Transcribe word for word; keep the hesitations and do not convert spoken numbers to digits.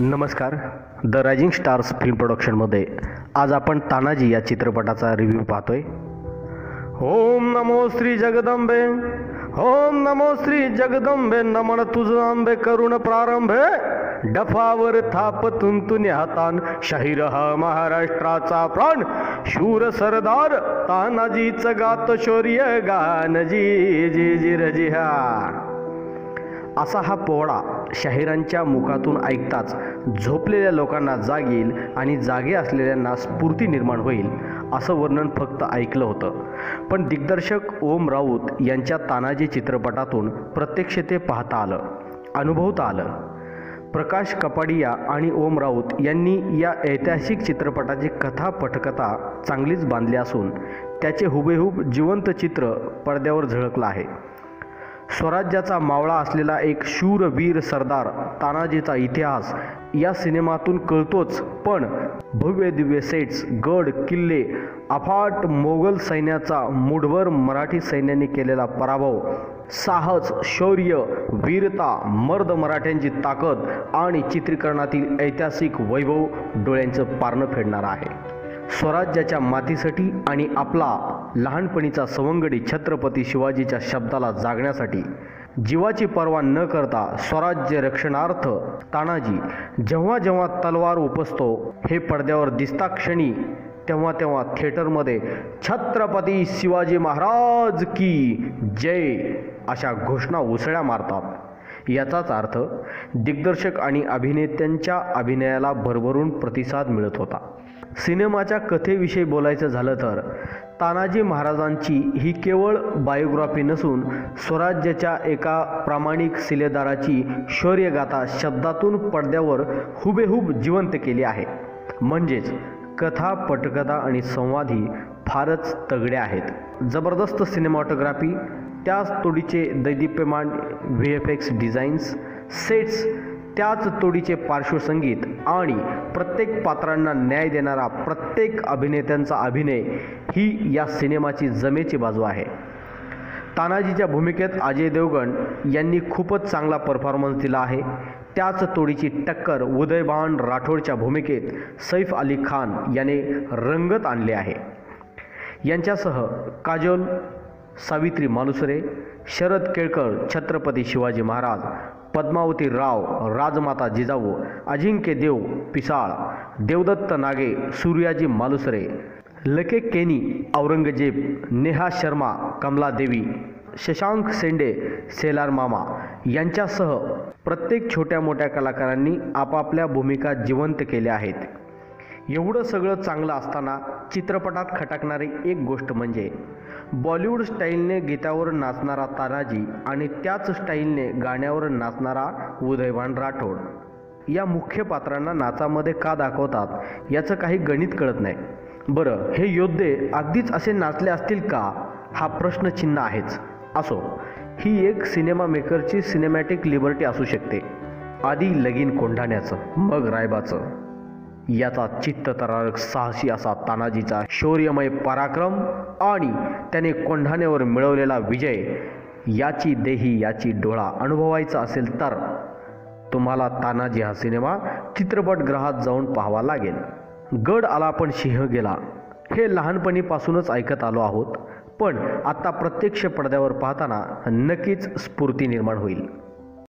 नमस्कार. The rising stars film प्रोडक्शनमध्ये आज आपण तानाजी या चित्रपटाचा रिव्ह्यू पाहतोय. ओम नमो श्री जगदंबे, ओम नमो श्री जगदंबे, नमन तुझ आंबे करुण प्रारंभे, डफावर थाप तुंतुनी हातान, शाहीर हा महाराष्ट्राचा प्राण, शूर सरदार तानाजीच गात शौर्य गान, जी जी जी रजी हा. असा हा पोवाडा शाहिरांच्या मुखातून ऐकताच झोपलेल्या लोकांना जाग येईल आणि जागे असलेल्यांना स्फूर्ती निर्माण होईल असं वर्णन फक्त ऐकलं होतं. पण दिग्दर्शक ओम राऊत यांच्या तानाजी चित्रपटातून प्रत्यक्ष ते पाहता आलं, अनुभवता आलं. प्रकाश कपाडिया आणि ओम राऊत यांनी या ऐतिहासिक चित्रपटाची कथा पटकथा चांगलीच बांधली असून त्याचे हुबेहूब जिवंत चित्र पडद्यावर झळकलं आहे. स्वराज्याचा मावळा असलेला एक शूर वीर सरदार तानाजीचा इतिहास या सिनेमातून कळतोच, पण भव्य दिव्य सेट्स, गड किल्ले, अफाट मोगल सैन्याचा मूठभर मराठी सैन्याने केलेला पराभव, साहस, शौर्य, वीरता, मर्द मराठ्यांची ताकद आणि चित्रीकरणातील ऐतिहासिक वैभव डोळ्यांचं पारणं फेडणारं आहे. स्वराज्याच्या मातीसाठी आणि आपला लहानपणीचा सवंगडी छत्रपती शिवाजीच्या शब्दाला जागण्यासाठी जीवाची पर्वा न करता स्वराज्य रक्षणार्थ तानाजी जेव्हा जेव्हा तलवार उपसतो हे पडद्यावर दिसता क्षणी तेव्हा तेव्हा थिएटरमध्ये छत्रपती शिवाजी महाराज की जय अशा घोषणा उसळ्या मारतात. याचाच अर्थ दिग्दर्शक आणि अभिनेत्यांच्या अभिनयाला भरभरून प्रतिसाद मिळत होता. सिनेमाच्या कथेविषयी बोलायचं झालं तर तानाजी महाराजांची ही केवळ बायोग्राफी नसून स्वराज्याच्या एका प्रामाणिक सिलेदाराची शौर्यगाथा शब्दातून पडद्यावर हुबेहूब जिवंत केली आहे. म्हणजेच कथा, पटकथा आणि संवादही फारच तगडे आहेत. जबरदस्त सिनेमॅटोग्राफी, त्याच तोडीचे दैदिप्यमान V F X designs, sets, त्याच तोडीचे पार्श्वसंगीत आणि प्रत्येक पात्रांना न्याय देणारा प्रत्येक अभिनेत्यांचा अभिनय ही या सिनेमाची जमेची बाजू आहे. तानाजीच्या भूमिकेत अजय देवगण यांनी खूपच चांगला परफॉर्मन्स दिला आहे. त्याच तोडीची टक्कर उदयभान राठोडच्या भूमिकेत सैफ अली खान याने रंगत आणले आहे. यांच्यासह काजोल, सावित्री मालुसरे, शरद केळकर छत्रपती शिवाजी महाराज, पद्मावती राव राजमाता जिजाऊ, अजिंक्य देव पिसाळ, देवदत्त नागे सूर्याजी मालुसरे, लके केनी औरंगजेब, नेहा शर्मा कमलादेवी, शशांक सेंडे सेलार मामा यांच्यासह प्रत्येक छोट्या मोठ्या कलाकारांनी आपापल्या भूमिका जिवंत केल्या आहेत. एवढं सगळं चांगलं असताना चित्रपटात खटकणारी एक गोष्ट म्हणजे बॉलिवूड स्टाईलने गीतावर नाचणारा तानाजी आणि त्याच स्टाईलने गाण्यावर नाचणारा उदयभान राठोड. या मुख्य पात्रांना नाचामध्ये का दाखवतात याचं काही गणित कळत नाही. बरं, हे योद्धे अगदीच असे नाचले असतील का हा प्रश्नचिन्ह आहेच. असो, ही एक सिनेमा मेकरची सिनेमॅटिक लिबर्टी असू शकते. आधी लगीन कोंढाण्याचं, मग रायबाचं. याचा चित्तथरारक साहसी असा तानाजीचा शौर्यमय पराक्रम आणि त्याने कोंढाण्यावर मिळवलेला विजय याची देही याची डोळा अनुभवायचा असेल तर तुम्हाला तानाजी हा सिनेमा चित्रपटगृहात जाऊन पाहावा लागेल. गड आला पण सिंह गेला हे लहानपणीपासूनच ऐकत आलो आहोत, पण आता प्रत्यक्ष पडद्यावर पाहताना नक्कीच स्फूर्ती निर्माण होईल.